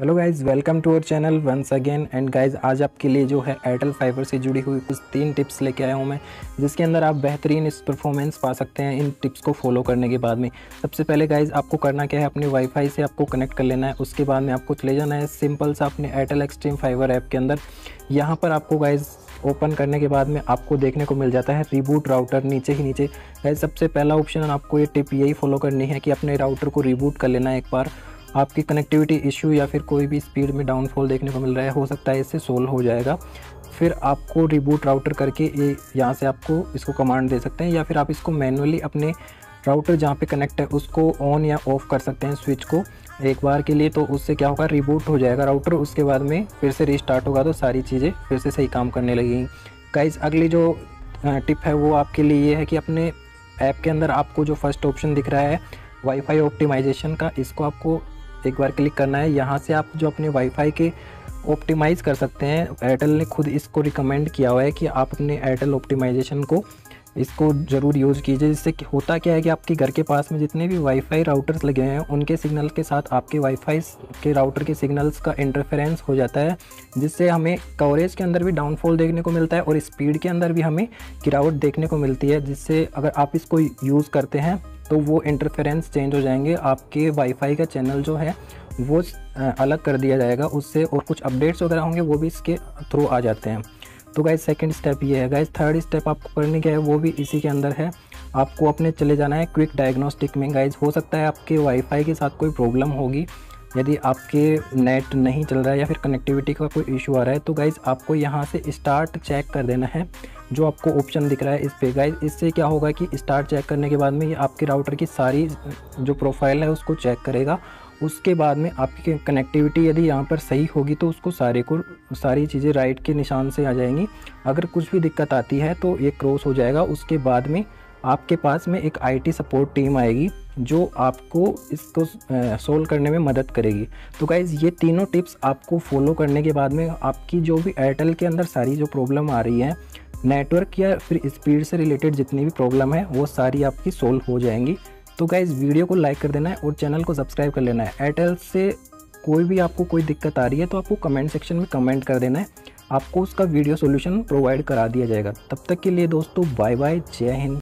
Hello guys, welcome to our channel once again. And guys, आज आपके लिए जो है एयरटेल फाइबर से जुड़ी हुई कुछ 3 टिप्स लेके आया हूँ मैं, जिसके अंदर आप बेहतरीन इस परफॉर्मेंस पा सकते हैं इन टिप्स को फॉलो करने के बाद में। सबसे पहले गाइज़, आपको करना क्या है, अपने वाईफाई से आपको कनेक्ट कर लेना है। उसके बाद में आपको चले जाना है सिंपल सा अपने एयरटेल एक्सट्रीम फाइबर ऐप के अंदर। यहाँ पर आपको गाइज़ ओपन करने के बाद में आपको देखने को मिल जाता है रिबूट राउटर नीचे ही नीचे। गाइज़, सबसे पहला ऑप्शन आपको ये टिप यही फॉलो करनी है कि अपने राउटर को रिबूट कर लेना है एक बार। आपकी कनेक्टिविटी इशू या फिर कोई भी स्पीड में डाउनफॉल देखने को मिल रहा है, हो सकता है इससे सोल्व हो जाएगा। फिर आपको रिबूट राउटर करके ये यहाँ से आपको इसको कमांड दे सकते हैं, या फिर आप इसको मैनुअली अपने राउटर जहाँ पे कनेक्ट है उसको ऑन या ऑफ़ कर सकते हैं स्विच को एक बार के लिए। तो उससे क्या होगा, रिबूट हो जाएगा राउटर। उसके बाद में फिर से रीस्टार्ट होगा तो सारी चीज़ें फिर से सही काम करने लगेंगी। गाइज़, अगली जो टिप है वो आपके लिए ये है कि अपने ऐप के अंदर आपको जो फर्स्ट ऑप्शन दिख रहा है वाईफाई ऑप्टिमाइजेशन का, इसको आपको एक बार क्लिक करना है। यहाँ से आप जो अपने वाईफाई के ऑप्टिमाइज़ कर सकते हैं। एयरटेल ने खुद इसको रिकमेंड किया हुआ है कि आप अपने एयरटेल ऑप्टिमाइजेशन को इसको ज़रूर यूज़ कीजिए। जिससे होता क्या है कि आपके घर के पास में जितने भी वाईफाई राउटर्स लगे हैं उनके सिग्नल के साथ आपके वाईफाई के राउटर के सिग्नल्स का इंटरफेरेंस हो जाता है, जिससे हमें कवरेज के अंदर भी डाउनफॉल देखने को मिलता है और स्पीड के अंदर भी हमें गिरावट देखने को मिलती है। जिससे अगर आप इसको यूज़ करते हैं तो वो इंटरफेरेंस चेंज हो जाएंगे, आपके वाईफाई का चैनल जो है वो अलग कर दिया जाएगा उससे, और कुछ अपडेट्स वगैरह होंगे वो भी इसके थ्रू आ जाते हैं। तो गाइज, सेकंड स्टेप ये है। गाइज, थर्ड स्टेप आपको करने क्या है वो भी इसी के अंदर है। आपको अपने चले जाना है क्विक डायग्नोस्टिक में। गाइज, हो सकता है आपके वाईफाई के साथ कोई प्रॉब्लम होगी, यदि आपके नेट नहीं चल रहा है या फिर कनेक्टिविटी का कोई इशू आ रहा है, तो गाइज़ आपको यहाँ से स्टार्ट चेक कर देना है, जो आपको ऑप्शन दिख रहा है इस पे। गाइज़, इससे क्या होगा कि स्टार्ट चेक करने के बाद में ये आपके राउटर की सारी जो प्रोफाइल है उसको चेक करेगा। उसके बाद में आपकी कनेक्टिविटी यदि यहाँ पर सही होगी तो उसको सारी चीज़ें राइट के निशान से आ जाएंगी। अगर कुछ भी दिक्कत आती है तो ये क्रॉस हो जाएगा। उसके बाद में आपके पास में एक IT सपोर्ट टीम आएगी जो आपको इसको सोल्व करने में मदद करेगी। तो गाइज़, ये तीनों टिप्स आपको फॉलो करने के बाद में आपकी जो भी एयरटेल के अंदर सारी जो प्रॉब्लम आ रही है, नेटवर्क या फिर स्पीड से रिलेटेड जितनी भी प्रॉब्लम है वो सारी आपकी सोल्व हो जाएंगी। तो गाइज़, वीडियो को लाइक कर देना है और चैनल को सब्सक्राइब कर लेना है। एयरटेल से कोई भी आपको कोई दिक्कत आ रही है तो आपको कमेंट सेक्शन में कमेंट कर देना है, आपको उसका वीडियो सोल्यूशन प्रोवाइड करा दिया जाएगा। तब तक के लिए दोस्तों, बाय बाय, जय हिंद।